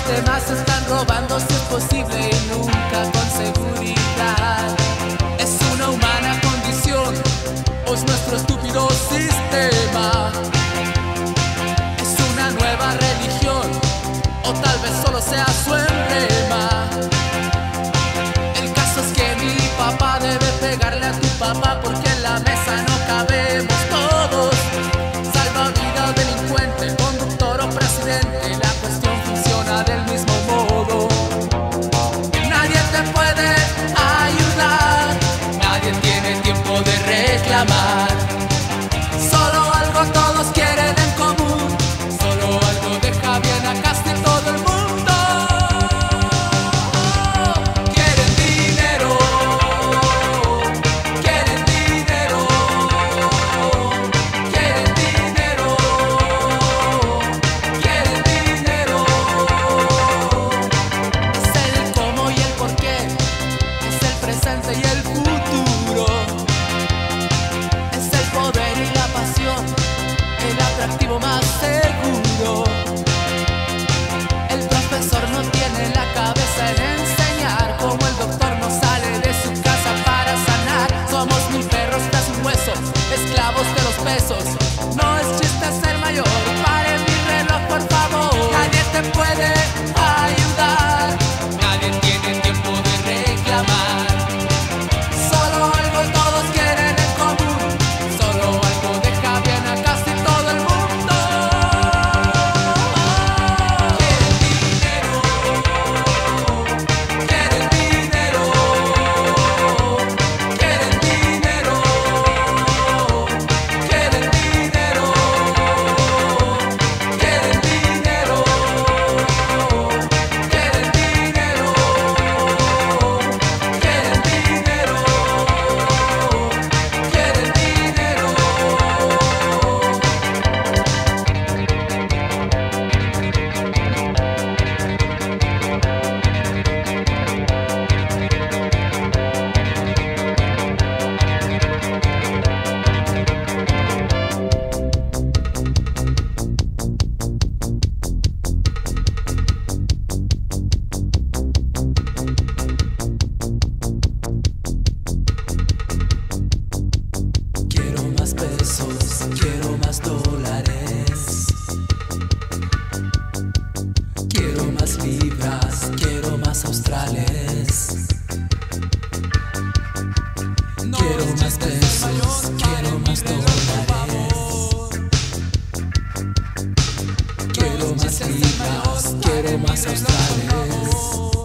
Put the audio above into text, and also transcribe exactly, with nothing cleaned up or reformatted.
demás están robando si es posible y nunca con seguridad. Es una humana condición o es nuestro estúpido sistema. Es una nueva religión o tal vez solo sea su emblema. El caso es que mi papá debe pegarle a tu papá porque en la mesa no cabemos todos. Salvavidas, delincuente, conductor o presidente, la cuestión funciona del mismo modo. Nadie te puede ayudar, nadie tiene tiempo de reclamar. Solo algo todos quieren en común, solo algo deja bien a casi todo el mundo. Quieren dinero, quieren dinero, quieren dinero, quieren dinero. Es el cómo y el por qué, es el presente y el futuro. Es el poder y la pasión, el atractivo más seguro. El profesor no tiene la cabeza en enseñar, como el doctor no sale de su casa para sanar. Somos mil perros tras un hueso, esclavos de los pesos. No es chiste ser mayor, pare mi reloj por favor. Nadie te puede ayudar, nadie tiene tiempo de reclamar. Solo algo todos quieren en común, solo algo deja bien a casi todo el mundo. Quieren dinero, quieren dinero, quieren dinero, quieren dinero, quieren dinero, quieren dinero, quieren dinero, quieren dinero, quieren dinero. Quiero más pesos, quiero más dólares. Quiero más libras, quiero más australes. Quiero más pesos, quiero más dólares. Quiero más libras, quiero más australes.